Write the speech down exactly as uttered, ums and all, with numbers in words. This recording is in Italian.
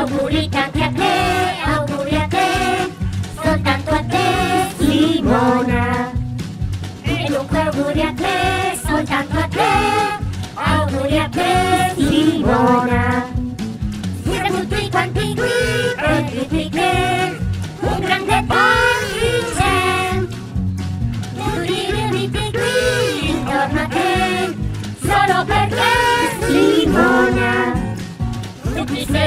Auguri tanti a te, auguri a te, soltanto a te, Simona. E dunque auguri a te, soltanto a te, auguri a te, Simona. Siete tutti quanti qui e tutti che un grande party c'è. Tutti riuniti qui intorno a te, solo per te, Simona. Tutti